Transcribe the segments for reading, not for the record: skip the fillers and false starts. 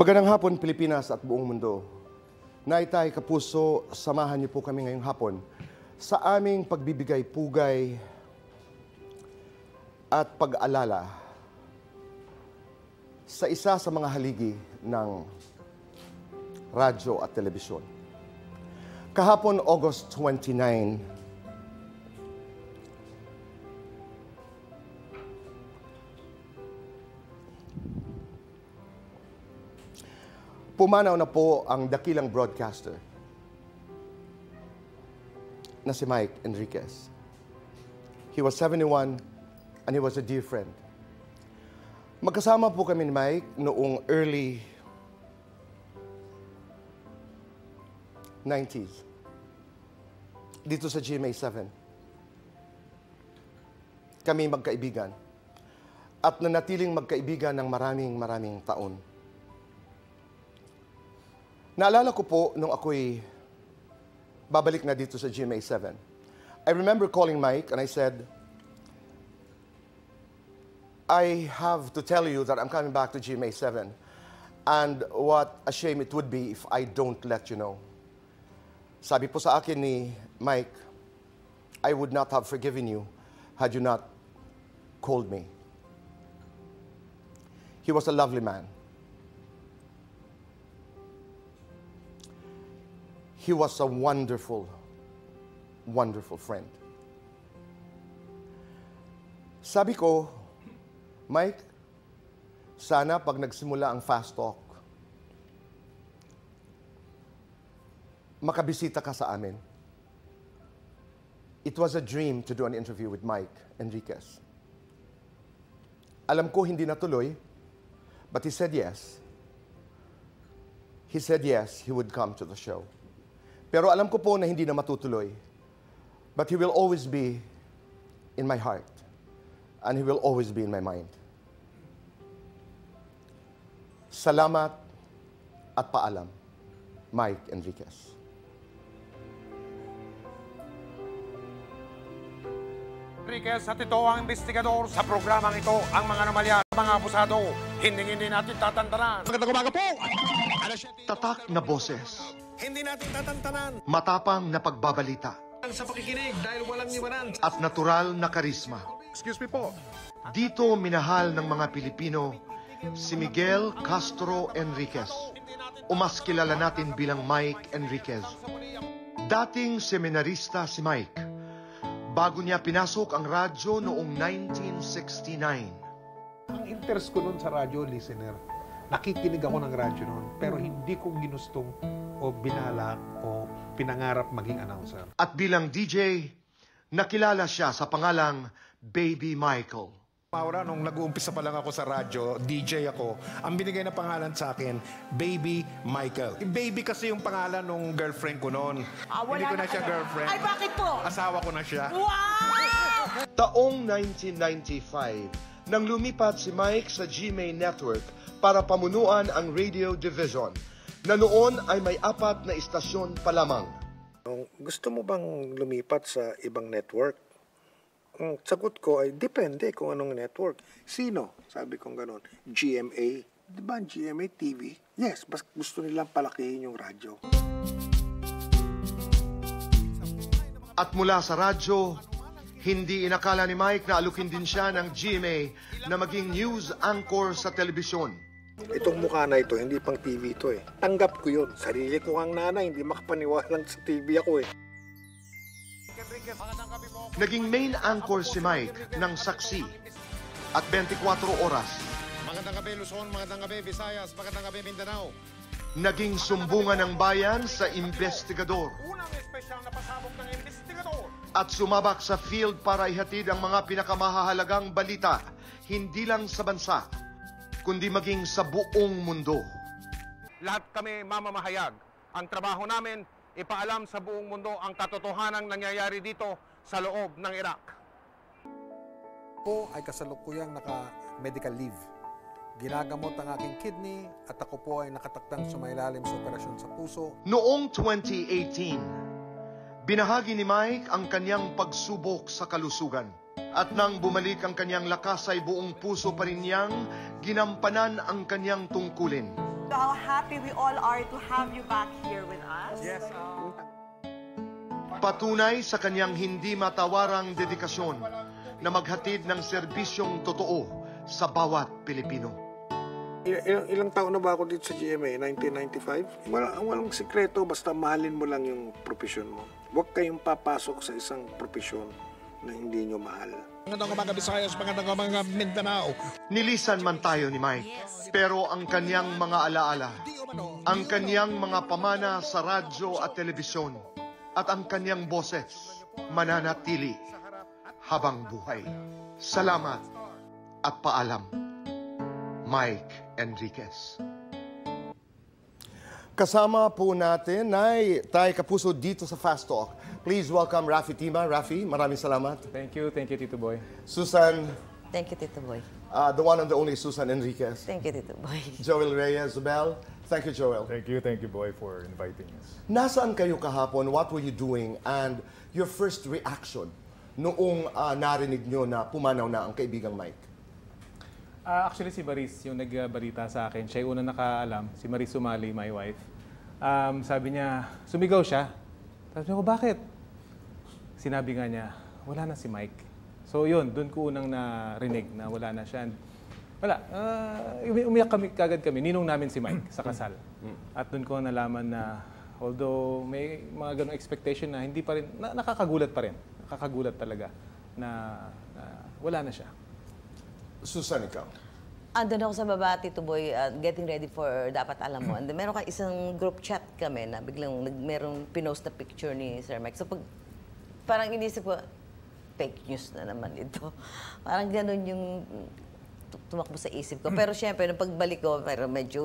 Magandang hapon, Pilipinas at buong mundo. Naitay kapuso, samahan niyo po kami ngayong hapon sa aming pagbibigay pugay at pag-alala sa isa sa mga haligi ng radyo at telebisyon. Kahapon, August 29, pumanaw na po ang dakilang broadcaster na si Mike Enriquez. He was 71 and he was a dear friend. Magkasama po kami ni Mike noong early 90s dito sa GMA7. Kami magkaibigan at nanatiling magkaibigan ng maraming taon. Naalala ko po nung ako'y babalik na dito sa GMA7. I remember calling Mike and I said, I have to tell you that I'm coming back to GMA7 and what a shame it would be if I don't let you know. Sabi po sa akin ni Mike, I would not have forgiven you had you not called me. He was a lovely man. He was a wonderful friend. Sabi ko, Mike, sana pag nagsimula ang Fast Talk, makabisita ka sa amin. It was a dream to do an interview with Mike Enriquez. Alam ko hindi natuloy, but he said yes. He said yes, he would come to the show. Pero alam ko po na hindi na matutuloy. But he will always be in my heart. And he will always be in my mind. Salamat at paalam, Mike Enriquez. Enriquez at ito ang investigador sa programang ito, ang mga anomalya, mga abusado. Hindi natin tatantanan. Magandang umaga po! Tatak na boses. Hindi natin tatantanan. Matapang na pagbabalita. Sa pakikinig dahil walang iwanan. At natural na karisma. Excuse me po. Dito minahal ng mga Pilipino si Miguel Castro Enriquez. O mas kilala natin bilang Mike Enriquez. Dating seminarista si Mike. Bago niya pinasok ang radyo noong 1969. Ang interest ko noon sa radyo, listener. Nakikinig ako ng radyo noon, pero hindi ko ginustong o binalak o pinangarap maging announcer. At bilang DJ, nakilala siya sa pangalang Baby Michael. Maura, nung nag-uumpisa pa lang ako sa radyo, DJ ako, ang binigay na pangalan sa akin, Baby Michael. Baby kasi yung pangalan ng girlfriend ko noon. Hindi ko na siya girlfriend. Ay, bakit po? Asawa ko na siya. Wow! Taong 1995, nang lumipat si Mike sa GMA Network para pamunuan ang radio division, na noon ay may 4 na istasyon pa lamang. Gusto mo bang lumipat sa ibang network? Ang sagot ko ay, depende kung anong network. Sino? Sabi kong gano'n. GMA. Di ba ang GMA TV? Yes, basta gusto nilang palakihin yung radyo. At mula sa radyo, hindi inakala ni Mike na alukin din siya ng GMA na maging news anchor sa telebisyon. Itong mukha na ito, hindi pang TV ito eh. Tanggap ko yun. Sarili ko ang nanay, hindi makapaniwalang sa TV ako eh. Naging main anchor si Mike ng Saksi at 24 oras. Magandang gabi Luzon, magandang gabi Visayas, magandang gabi Mindanao. Naging sumbungan ng bayan sa investigador. Unang espesyal na pasabog ng investigador. At sumabak sa field para ihatid ang mga pinakamahalagang balita, hindi lang sa bansa, kundi maging sa buong mundo. Lahat kami mamamahayag. Ang trabaho namin, ipaalam sa buong mundo ang katotohanang nangyayari dito sa loob ng Iraq. Ako ay kasalukuyang naka-medical leave. Ginagamot ang aking kidney at ako po ay nakatakdang sumailalim sa operasyon sa puso. Noong 2018, binahagi ni Mike ang kanyang pagsubok sa kalusugan. At nang bumalik ang kanyang lakas ay buong puso pa rin niyang ginampanan ang kanyang tungkulin. how happy we all are to have you back here with us. Yes. Patunay sa kanyang hindi matawarang dedikasyon na maghatid ng serbisyong totoo sa bawat Pilipino. Ilang taon na ba ako dito sa GMA? 1995? Walang sikreto, basta mahalin mo lang yung profesyon mo. Huwag kayong papasok sa isang profesyon na hindi nyo mahal. Magandang mga Visayas, magandang mga Mindanao. Nilisan man tayo ni Mike, pero ang kanyang mga alaala, ang kanyang mga pamana sa radyo at telebisyon, at ang kanyang boses mananatili habang buhay. Salamat at paalam, Mike Enriquez. Kasama po natin ay tayo kapuso dito sa Fast Talk. Please welcome Rafi Tima. Rafi, maraming salamat. Thank you, Tito Boy. Susan, Thank you, Tito Boy. the one and the only Susan Enriquez. Thank you, Tito Boy. Joel Reyes, Zubel. Thank you, Joel. Thank you, Boy, for inviting us. Nasaan kayo kahapon? What were you doing? And your first reaction noong narinig nyo na pumanaw na ang kaibigang Mike? Actually, si Maris yung nagbalita sa akin. Siya yung unang nakaalam. Si Maris Sumali, my wife. Sabi niya, sumigaw siya. Sabi ko, bakit? Sinabi nga niya, wala na si Mike. So yun, doon ko unang narinig na wala na siya. And wala. Umiyak kami, ninong namin si Mike sa kasal. At doon ko nalaman na although may mga ganong expectation na hindi pa rin, nakakagulat pa rin. Nakakagulat talaga na wala na siya. Susan, ikaw. Andun ako sa baba, Tito Boy, getting ready for Dapat Alam Mo. And then, meron ka isang group chat kami na biglang merong pinost na picture ni Sir Mike. So parang inisip ko, fake news na naman ito. Parang ganun yung tumakbo sa isip ko. Pero syempre, nung pagbalik ko, pero medyo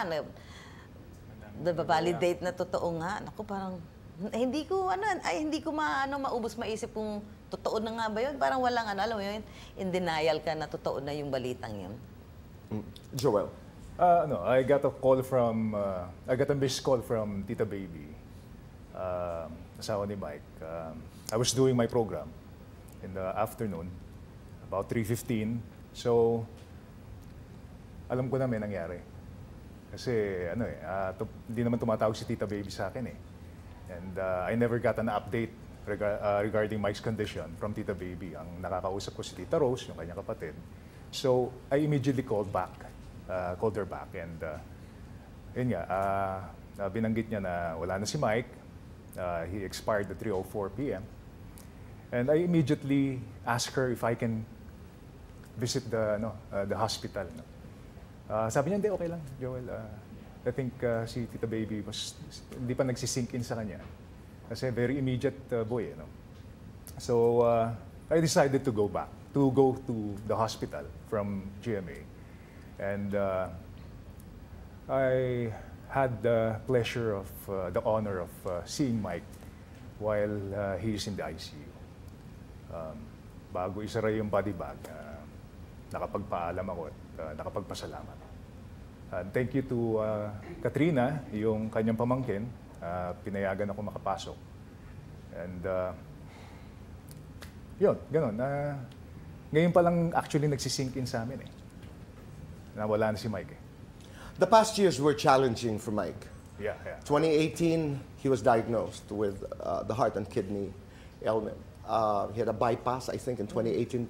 validate na totoo nga. Naku, parang hindi ko maubos maisip kung totoo na nga ba yun. Parang walang alam mo yun, in denial ka na totoo na yung balitang yun. Joel. I got a missed call from Tita Baby, asawa ni Mike. I was doing my program in the afternoon, about 3:15. So, alam ko na may nangyari. Kasi, hindi naman tumatawag si Tita Baby sa akin eh. And I never got an update regarding Mike's condition from Tita Baby. Ang nakakausap ko si Tita Rose, yung kanyang kapatid. So, I immediately called her back. And yun nga, binanggit niya na wala na si Mike. He expired at 3:04 p.m. And I immediately asked her if I can visit the hospital. No? Sabi niya, hindi, okay lang, Joel. I think si Tita Baby hindi pa nagsisink in sa kanya. Kasi very immediate boy. So, I decided to go to the hospital from GMA. And I had the pleasure of, the honor of seeing Mike while he is in the ICU. Bago isara yung body bag, nakapagpaalam ako at nakapagpasalamat. Thank you to Katrina, yung kanyang pamangkin, pinayagan ako makapasok. And yun, ganun. Ngayon pa lang actually nagsisink in sa amin eh. Nawala na si Mike eh. The past years were challenging for Mike. Yeah. 2018, he was diagnosed with the heart and kidney ailment. He had a bypass, I think, in 2018.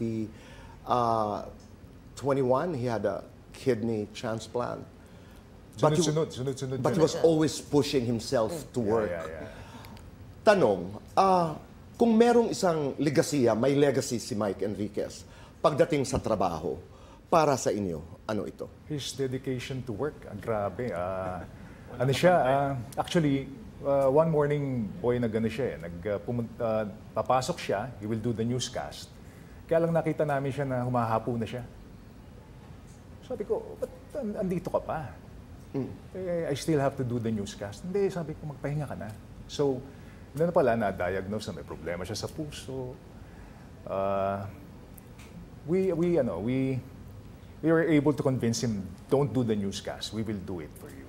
2021, he had a kidney transplant. But he was always pushing himself to work. Yeah. Tanong, kung merong isang legasiya, may legacy si Mike Enriquez pagdating sa trabaho, para sa inyo, ano ito? His dedication to work, grabe. Actually, one morning, nag-ano siya eh, papasok siya, he will do the newscast. Kaya lang nakita namin siya na humahapo na siya. Sabi ko, ba't andito ka pa? I still have to do the newscast. Hindi, sabi ko, magpahinga ka na. So, na pala, na-diagnose na may problema siya sa puso. We were able to convince him, don't do the newscast, we will do it for you.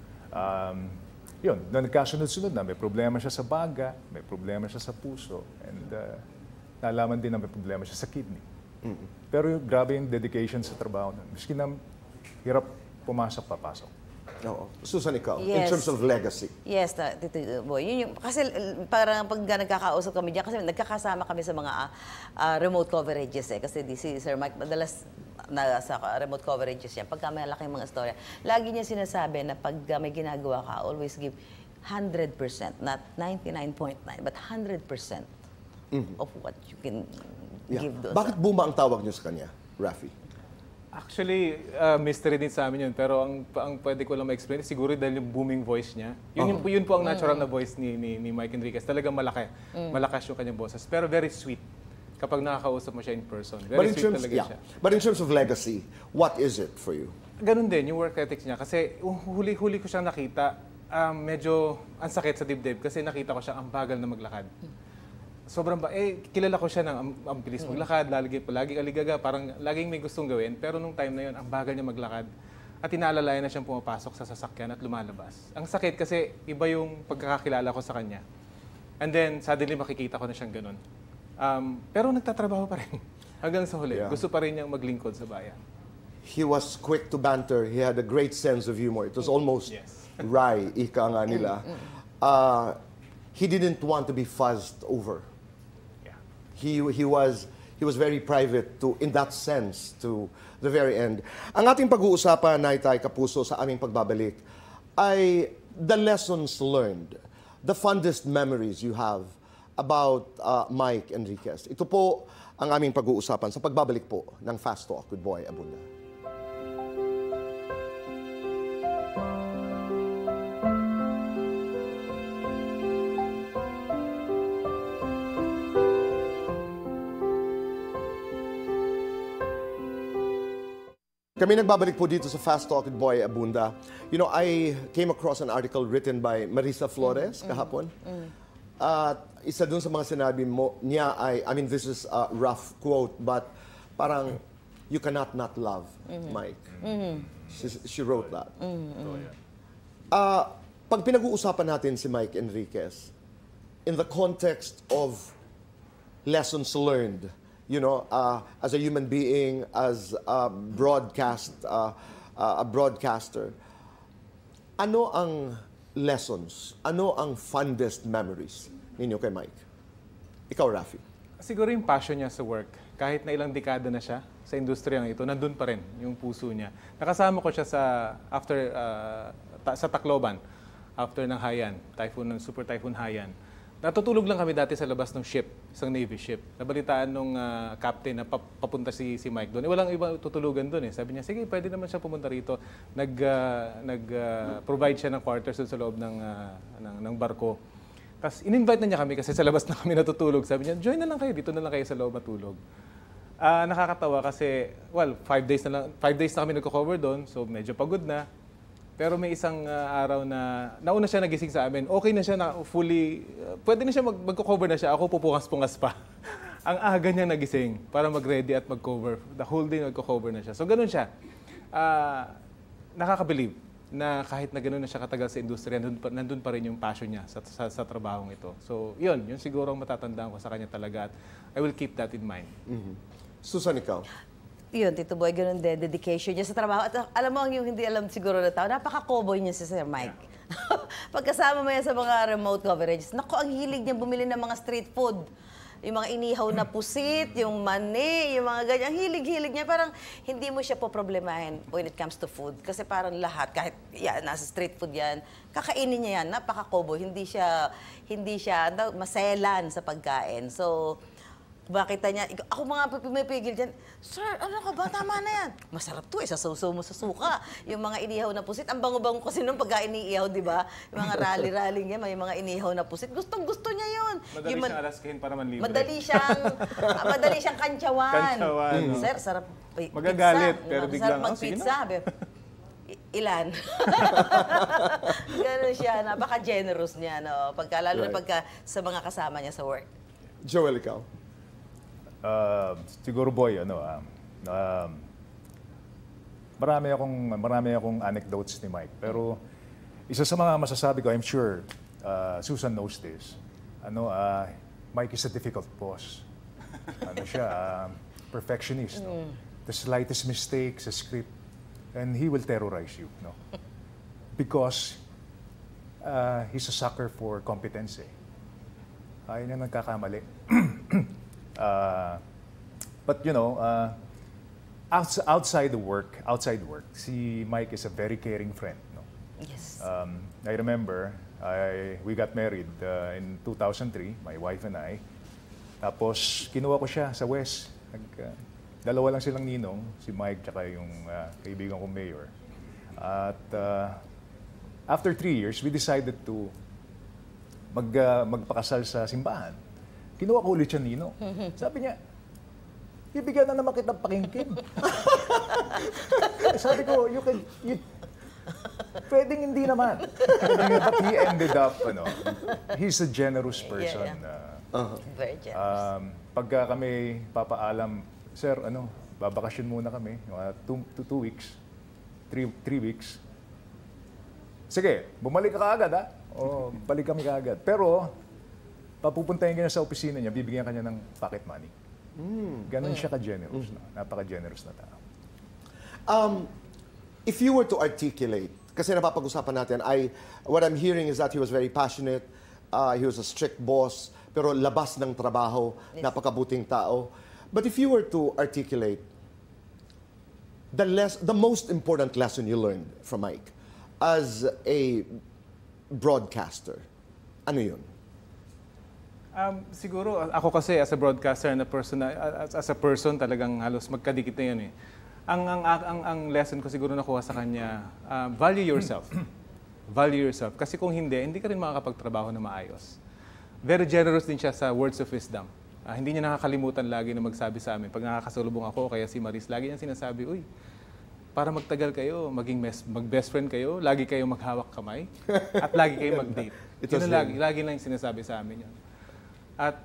Yun, nagkasunod-sunod na, may problema siya sa baga, may problema siya sa puso, and nalaman din na may problema siya sa kidney. Pero grabe yung dedication sa trabaho. Miski na hirap pumasok, papasok. Oo. Susan, ikaw, in Yes. terms of legacy. Yes, Tito Boy. Yun yung, kasi parang pag nagkakausap kami diyan, kasi nagkakasama kami sa mga remote coverages eh. Kasi si Sir Mike, madalas sa remote coverages yan. Pagka may malaking mga storya, lagi niya sinasabi na pag may ginagawa ka, always give 100%, not 99.9, but 100% of what you can Yeah. give doon. Bakit Buma ang tawag niyo sa kanya, Rafi? Actually, mystery din sa amin yun. Pero ang pwede ko lang ma-explain, siguro dahil yung booming voice niya. Yun po ang natural na voice ni Mike Enriquez. Talagang malaki. Malakas yung kanyang boses. Pero very sweet kapag nakakausap mo siya in person. Very sweet talaga siya. But in terms of legacy, what is it for you? Ganun din, yung work ethics niya. Kasi huli-huli ko siyang nakita, medyo ang sakit sa dibdib kasi nakita ko siya ang bagal na maglakad. Sobrang kilala ko siya ng ang bilis maglakad, laging aligaga, parang laging may gustong gawin. Pero nung time na yun, ang bagal niya maglakad. At inaalalayan na siyang pumapasok sa sasakyan at lumalabas. Ang sakit kasi iba yung pagkakakilala ko sa kanya. And then, suddenly makikita ko na siyang ganun. Pero nagtatrabaho pa rin. Hanggang sa huli. Yeah. Gusto pa rin niyang maglingkod sa bayan. He was quick to banter. He had a great sense of humor. It was almost wry, ika nga nila. He didn't want to be fuzzed over. He was very private in that sense to the very end. Ang ating pag-uusapan, Naitay Kapuso, sa aming pagbabalik ay the lessons learned, the fondest memories you have about Mike Enriquez. Ito po ang aming pag-uusapan sa pagbabalik po ng Fast Talk with Boy Abunda. Kami nagbabalik po dito sa Fast Talk with Boy Abunda. You know, I came across an article written by Marisa Flores kahapon. At isa dun sa mga sinabi niya ay, I mean, this is a rough quote, but parang, you cannot not love Mike. She wrote that. Pag pinag-uusapan natin si Mike Enriquez, in the context of lessons learned, you know, as a human being, as a broadcaster, ano ang lessons, ano ang fondest memories ninyo kay Mike? Ikaw, Rafi. Siguro yung passion niya sa work. Kahit na ilang dekada na siya sa industriyang ito, nandun pa rin yung puso niya. Nakasama ko siya sa Tacloban, after ng Haiyan, Super Typhoon Haiyan. Natutulog lang kami dati sa labas ng ship, isang Navy ship. Nabalitaan nung captain na papunta si Mike doon. Walang iba tutulugan doon eh. Sabi niya, sige, pwede naman siya pumunta rito. Nag-provide siya ng quarters doon sa loob ng barko. Tapos in-invite na niya kami kasi sa labas na kami natutulog. Sabi niya, join na lang kayo, dito na lang kayo sa loob matulog. Nakakatawa kasi, 5 days na kami nagko-cover doon, so medyo pagod na. Pero may isang araw na nauna siya nagising sa amin. Okay na siya na fully, pwede na siya magko-cover na siya. Ako pupungas-pungas pa. Ang aga niya nagising para mag-ready at mag-cover. The whole day nagko-cover na siya. So ganun siya. Nakaka-believe na kahit na ganun na siya katagal sa industriya, nandun pa rin yung passion niya sa trabahong ito. So yun siguro ang matatandaan ko sa kanya talaga. At I will keep that in mind. Susan, ikaw. Yun, Tito Boy, ganun din, dedication niya sa trabaho. At alam mo, yung hindi alam siguro na tao, napaka-cowboy niya si Sir Mike. Pagkasama mo yan sa mga remote coverage, naku, ang hilig niya bumili ng mga street food. Yung mga inihaw na pusit, yung mani, yung mga ganyan. Ang hilig-hilig niya. Parang hindi mo siya poproblemahin when it comes to food. Kasi parang lahat, kahit nasa street food yan, kakainin niya yan. Napaka-cowboy. Hindi siya maselan sa pagkain. So, makita niya, ako mga pumipigil dyan, Sir, ano ka ba? Tama na yan. Masarap to, sasawsaw mo sa suka. Yung mga inihaw na pusit, ang bango-bango kasi nung pagkain iniihaw, di ba? Yung mga rally-rally niya, may mga inihaw na pusit. Gustong-gusto niya yun. Madali siyang alaskahin para manlibre. Madali siyang kantsawan. Kantsawan. Sir, sarap magagalit, pizza. pero biglang, sarap mag-pizza. Ilan? Ganun siya, napaka-generous niya, no? Lalo na pagka sa mga kasama niya sa work. Joel, ikaw. Siguro boy, marami akong anecdotes ni Mike. Pero isa sa mga masasabi ko, I'm sure Susan knows this. Mike is a difficult boss. Perfectionist. No? The slightest mistake sa script, and he will terrorize you. No? because he's a sucker for competence. Ayun yung nagkakamali. But you know, outside work, si Mike is a very caring friend. No? Yes. I remember, we got married in 2003, my wife and I. Tapos, kinuha ko siya sa West. Dalawa lang silang ninong, si Mike tsaka yung kaibigan kong mayor. At after 3 years, we decided to magpakasal sa simbahan. Kinuha ko ulit siya ninong. Sabi niya, ibigyan na naman kitang pakingkin. Sabi ko, pwedeng hindi naman. But he ended up, he's a generous person. Very generous. Pagka kami papaalam, sir, babakasyon muna kami, 2 weeks, 3 weeks. Sige, bumalik ka kaagad, ha? O, balik kami kaagad. Pero, papupuntahin ka niya sa opisina niya, bibigyan ka niya ng pocket money. Ganon siya ka-generous. Napaka-generous na tao. If you were to articulate, kasi napapag-usapan natin, what I'm hearing is that he was very passionate, he was a strict boss, pero labas ng trabaho, napakabuting tao. But if you were to articulate the most important lesson you learned from Mike as a broadcaster, ano yun? Siguro, ako kasi as a broadcaster and as a person, talagang halos magkadikit na yun eh. Ang lesson ko siguro nakuha sa kanya, value yourself. Value yourself. Kasi kung hindi ka rin makakapagtrabaho na maayos. Very generous din siya sa words of wisdom. Hindi niya nakakalimutan lagi na magsabi sa amin. Pag nakakasalubong ako, kaya si Maris, lagi niya sinasabi, uy, para magtagal kayo, mag-best friend kayo, lagi kayo maghawak kamay, at lagi kayo mag-date. Lagi lang yung sinasabi sa amin yun. At,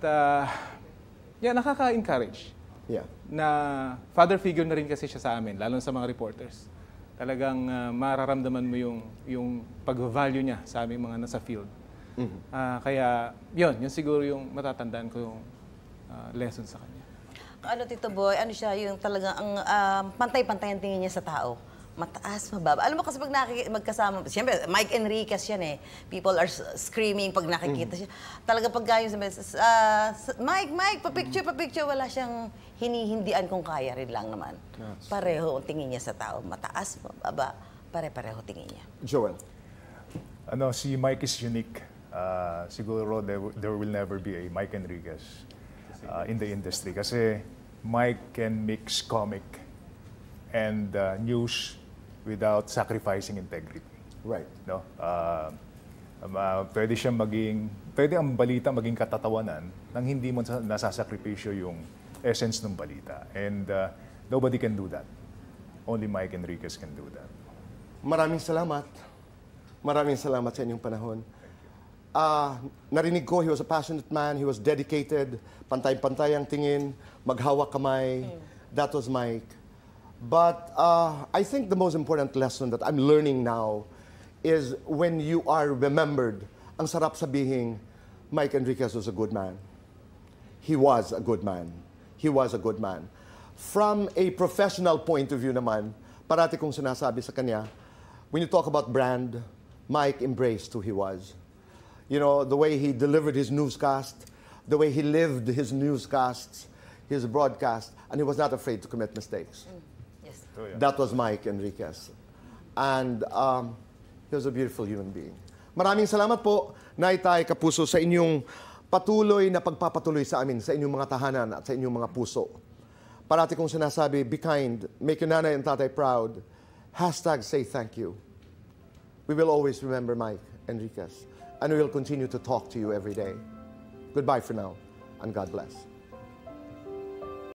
nakaka-encourage. Yeah. Na father figure na rin kasi siya sa amin, lalo sa mga reporters. Talagang mararamdaman mo yung pag-value niya sa aming mga nasa field. Kaya, yun siguro yung matatandaan ko yung lesson sa kanya. Tito Boy, siya yung talagang pantay-pantay ang tingin niya sa tao. Mataas, mababa. Alam mo kasi pag magkasama, siyempre, Mike Enriquez yan eh. People are screaming pag nakikita siya. Talaga pag yung sabi, Mike, pa-picture, wala siyang hinihindian kung kaya rin lang naman. Pareho ang tingin niya sa tao. Mataas, mababa, pare-pareho tingin niya. Joel? Si Mike is unique. Siguro there will never be a Mike Enriquez in the industry. Kasi Mike can mix comic and news without sacrificing integrity. Right. No? Pwede ang balita maging katatawanan nang hindi mo nasasakripisyo yung essence ng balita. And nobody can do that. Only Mike Enriquez can do that. Maraming salamat. Maraming salamat sa inyong panahon. Narinig ko, he was a passionate man, he was dedicated, pantay-pantay ang tingin, maghawak kamay. That was Mike. But I think the most important lesson that I'm learning now is when you are remembered, ang sarap sabihin, Mike Enriquez was a good man. He was a good man. He was a good man. From a professional point of view naman, parati kong sinasabi sa kanya, when you talk about brand, Mike embraced who he was. You know, the way he delivered his newscast, the way he lived his newscasts, his broadcast, and he was not afraid to commit mistakes. Yes. That was Mike Enriquez. And he was a beautiful human being. Maraming salamat po, Naitay Kapuso, sa inyong patuloy na pagpapatuloy sa amin, sa inyong mga tahanan at sa inyong mga puso. Parati kong sinasabi, be kind, make your nanay and tatay proud. #say thank you. We will always remember Mike Enriquez. And we will continue to talk to you every day. Goodbye for now, and God bless.